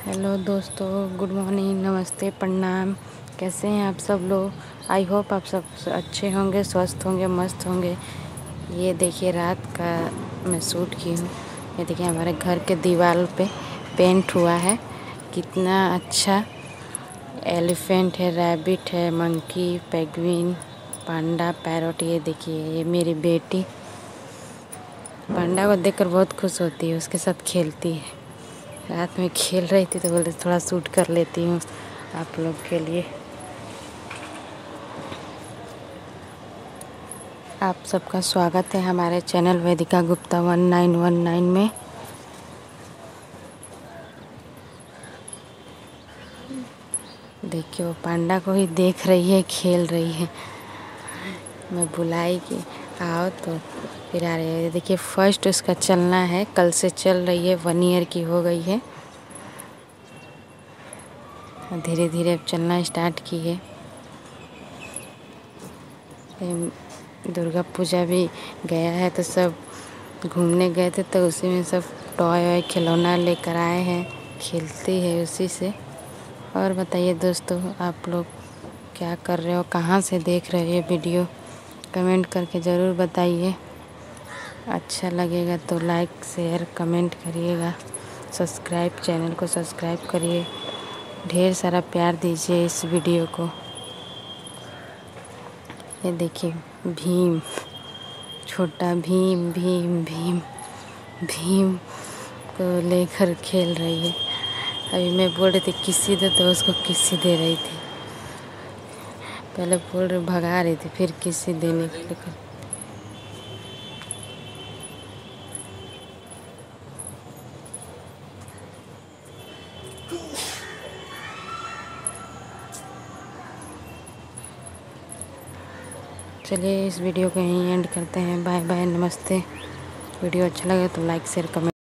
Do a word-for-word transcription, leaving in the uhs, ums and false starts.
Hello दोस्तों, good morning, नमस्ते, प्रणाम। कैसे हैं आप सब लोग? आई होप आप सब अच्छे होंगे, स्वस्थ होंगे, मस्त होंगे। ये देखिए रात का मैं शूट की हूँ। ये देखिए हमारे घर के दीवार पे पेंट हुआ है। कितना अच्छा एलिफेंट है, रैबिट है, मंकी, पेंगुइन, पांडा, पैरोट। ये देखिए ये मेरी बेटी पांडा को देखकर बहुत खुश होती है, उसके साथ खेलती है। रात में खेल रही थी तो बोलते थोड़ा शूट कर लेती हूँ आप लोग के लिए। आप सबका स्वागत है हमारे channel Vedika Gupta one nine one nine में। देखिए वो पांडा को ही देख रही है, खेल रही है। मैं बुलाई कि आओ तो फिर आ रही है। देखिए फर्स्ट उसका चलना है, कल से चल रही है, वन ईयर की हो गई है। धीरे धीरे अब चलना स्टार्ट की है। दुर्गा पूजा भी गया है तो सब घूमने गए थे तो उसी में सब टॉय वॉय खिलौना लेकर आए हैं, खेलती है उसी से। और बताइए दोस्तों, आप लोग क्या कर रहे हो, कहाँ से देख रहे हो ये वीडियो? कमेंट करके ज़रूर बताइए। अच्छा लगेगा तो लाइक शेयर कमेंट करिएगा। सब्सक्राइब चैनल को सब्सक्राइब करिए। ढेर सारा प्यार दीजिए इस वीडियो को। ये देखिए भीम, छोटा भीम भीम भीम भीम को लेकर खेल रही है। अभी मैं बोल रही थी किसी दे तो उसको किसी दे रही थी। पहले बोल रही भगा रही थी, फिर किसी देने के लिए। चलिए इस वीडियो को यहीं एंड करते हैं। बाय बाय, नमस्ते। वीडियो अच्छा लगे तो लाइक शेयर कमेंट